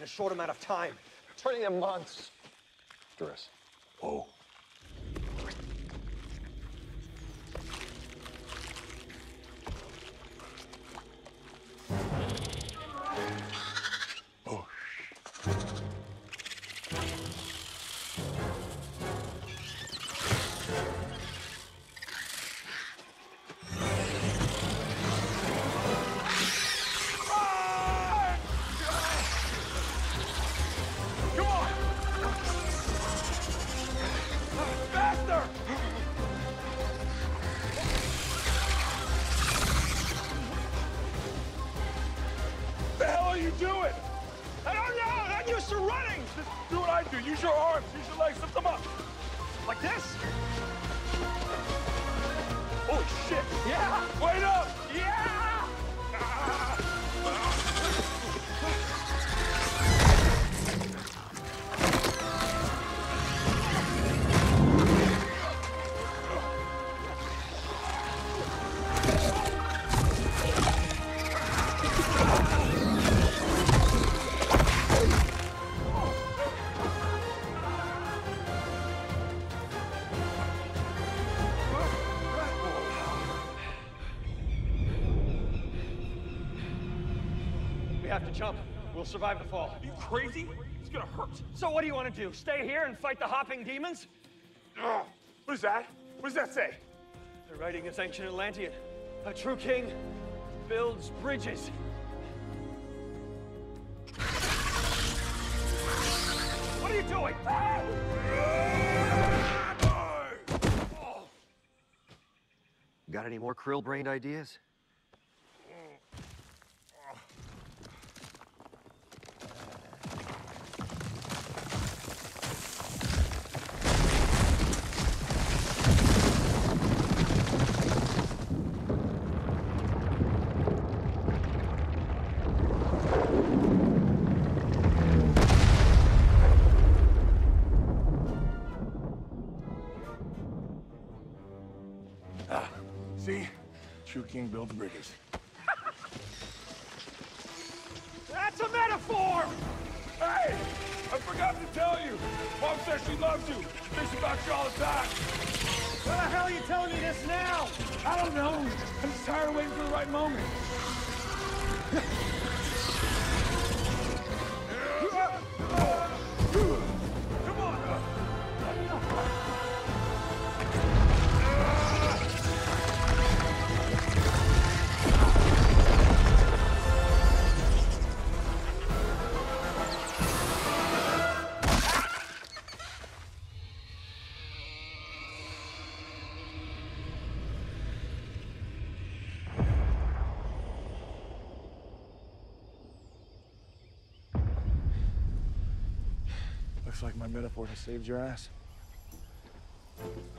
short amount of time. Turning in months. Dress. Oh. Oh. Use your arms, use your legs, lift them up. Like this? Holy shit! Yeah! Wait up! Yeah! We have to jump. We'll survive the fall. Are you crazy? It's gonna hurt. So what do you want to do? Stay here and fight the hopping demons? Ugh. What is that? What does that say? The writing is ancient Atlantean. A true king builds bridges. What are you doing? Got any more krill-brained ideas? See? True king builds bridges. That's a metaphor! Hey! I forgot to tell you! Mom says she loves you. She thinks about you all the time. Why the hell are you telling me this now? I don't know. I'm just tired of waiting for the right moment. Come on! Looks like my metaphor has saved your ass.